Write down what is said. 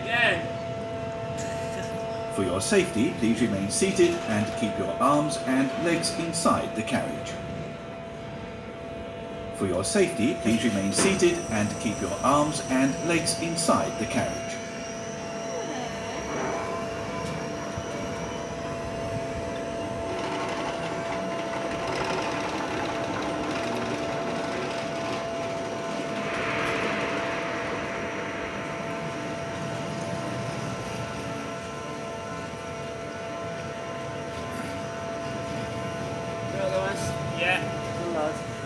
again. For your safety, please remain seated and keep your arms and legs inside the carriage. For your safety, please remain seated and keep your arms and legs inside the carriage. Yeah. Good lad.